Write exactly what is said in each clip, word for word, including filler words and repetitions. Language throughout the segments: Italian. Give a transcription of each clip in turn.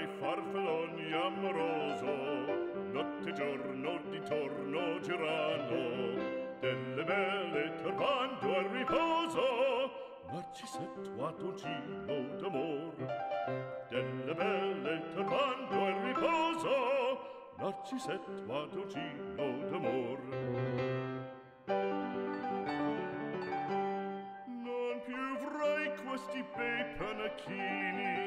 vedrai farfalloni amoroso, notte e giorno d'intorno girando, delle belle turbando al riposo, Narcisetto Adoncino d'amor. Delle belle turbando al riposo, Narcisetto Adoncino d'amor. Non più avrai questi bei panacchini,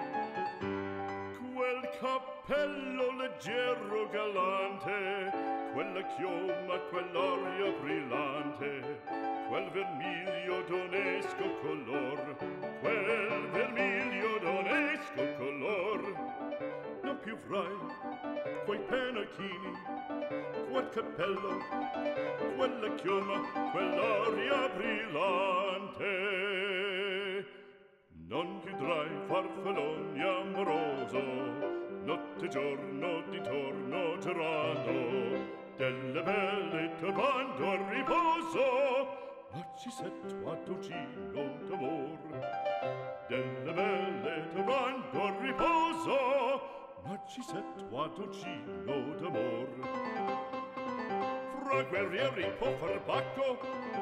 quel cappello leggero galante, quella chioma, quell'aria brillante, quel vermiglio d'onesco color, quel vermiglio d'onesco color. Non più avrai quei pennacchini, quel cappello, quella chioma, quell'aria brillante. Non più avrai farfalloni amoroso, notte e giorno d'intorno girando, delle belle turbando al riposo, Narcisetto Adoncino d'amor. Delle belle turbando al riposo, Narcisetto Adoncino d'amor. Fra guerrieri può far bacco,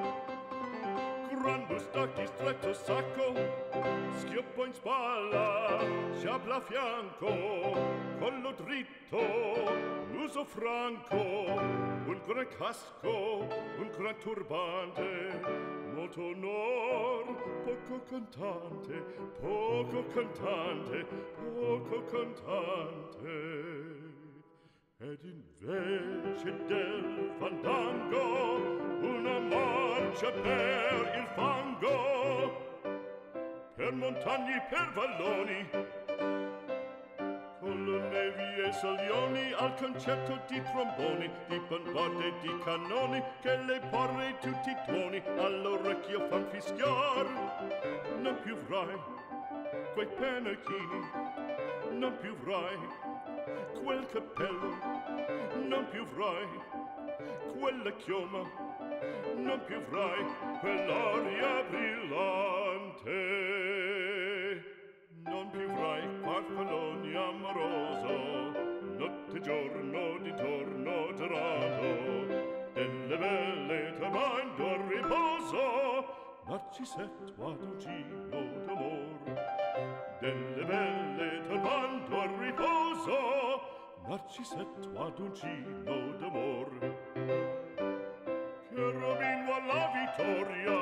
gran bustacchi stretto sacco, schioppo in spalla, sciabla a fianco, collo dritto, muso franco, un gran casco, un gran turbante, molto onor, poco cantante, poco cantante, poco cantante. Ed invece del fandango una marcia per il fango, per montagne, per valloni, con le nevi e salioni, al concerto di tromboni, di bombarde e di cannoni, che le porre tutti i tuoni all'orecchio fan fischiar. Non più avrai quei pennacchini, non più avrai quel cappello, non più avrai quella chioma, non più avrai quell'aria brillante. Non più avrai farfalloni amoroso, notte e giorno d'intorno girando, delle belle turbando al riposo, Narcisetto Adoncino d'amor. Delle belle turbando al riposo, Narcisetto Adoncino d'amor. Cherubino alla vittoria,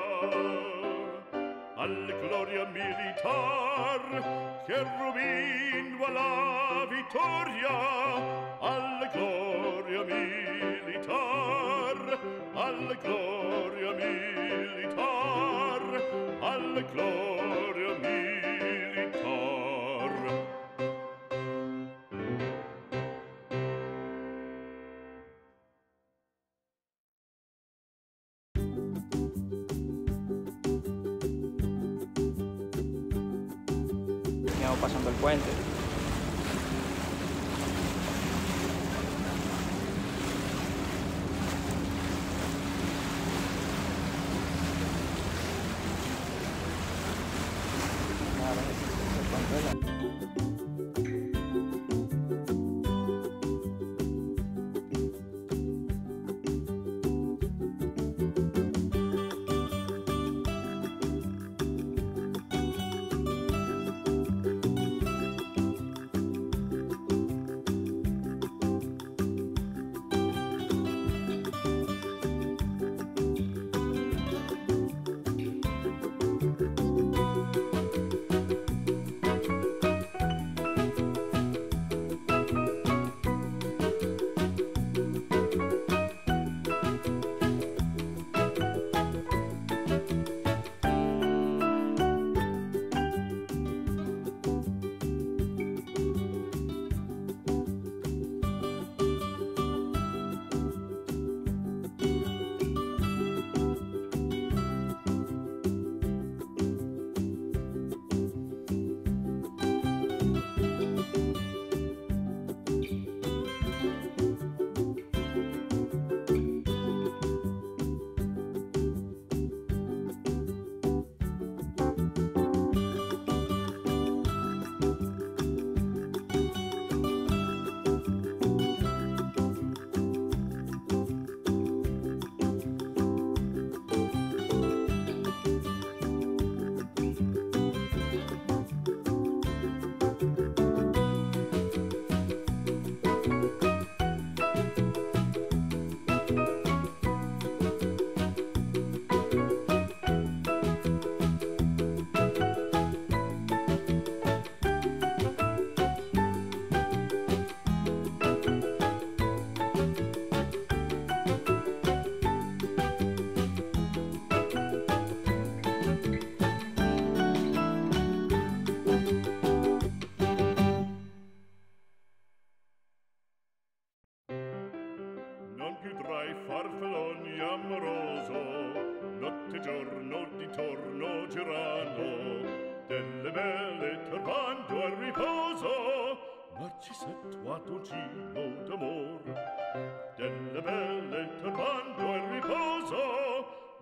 alla gloria militar, cherubino alla vittoria, alla gloria militar, alla gloria militar, alla gloria militar. Stiamo passando il puente.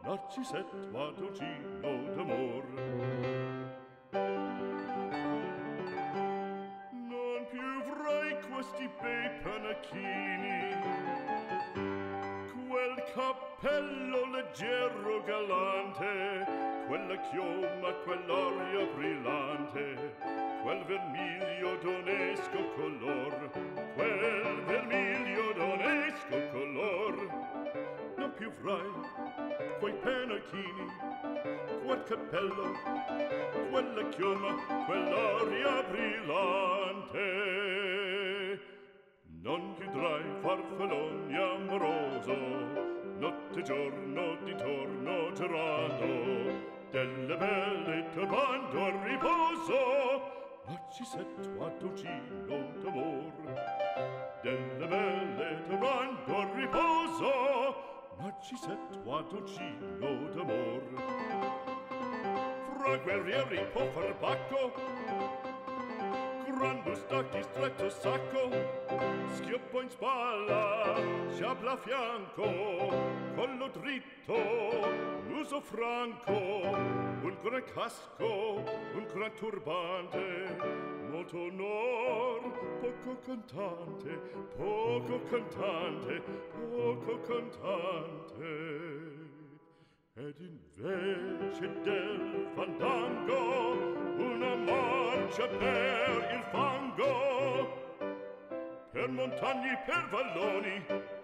Narcisetto Adolgino d'amor. Non più avrai questi bei panacchini, quel cappello leggero galante, quella chioma, quell'aria brillante, quel vermiglio d'onesco color, quel vermiglio d'onesco color. Non più avrai quei pennacchini, quel cappello, quella chioma, quell'aria brillante. Non più avrai farfalloni amoroso, notte e giorno di torno girando, delle belle turbando a riposo, Narcisetto Adolgino d'amor. Delle belle turbando a riposo, Narcisetto Adolgino d'amor. Fra guerrieri può far bacco, gran bustacchi stretto sacco, schioppo in spalla, sciabla a fianco, collo dritto, muso franco, un gran casco, un gran turbante, molto onor, poco cantante, poco cantante, poco cantante. Ed invece del fandango una marcia per il fango, per montagne, per valloni,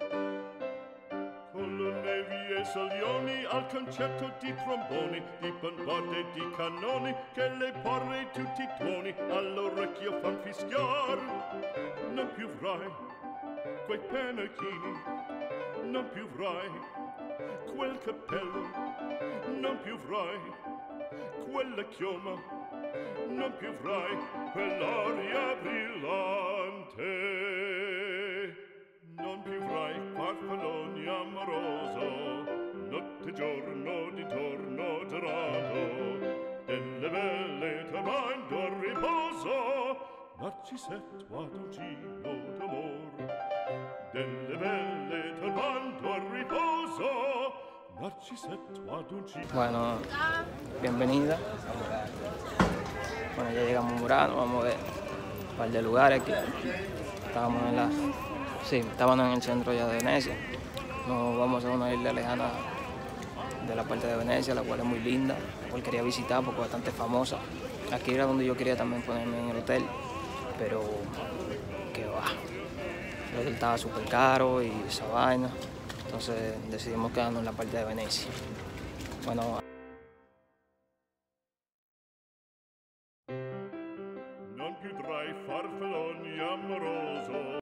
con le nevi e salioni, al concerto di tromboni, di bombardie e di cannoni, che le porre tutti i tuoni all'orecchio fan fischiar. Non più avrai quei pennacchini, non più avrai quel cappello, non più avrai quella chioma, non più avrai quell'aria brillante, non più avrai farfalloni amoroso, notte e giorno di torno girando, delle belle turbando a riposo, Narcisetto Adolgino d'amor. Delle belle turbando a riposo, Narcisetto Adolgino. Bueno, bienvenida. Bueno, ya llegamos a Murano, vamos a ver un par de lugares aquí. Estábamos en la, sí, estábamos en el centro ya de Venecia. Nos vamos a una isla lejana de la parte de Venecia, la cual es muy linda, la cual quería visitar porque es bastante famosa. Aquí era donde yo quería también ponerme en el hotel, pero que va. El hotel estaba súper caro y esa vaina, entonces decidimos quedarnos en la parte de Venecia. Bueno, Non più avrai farfalloni amoroso.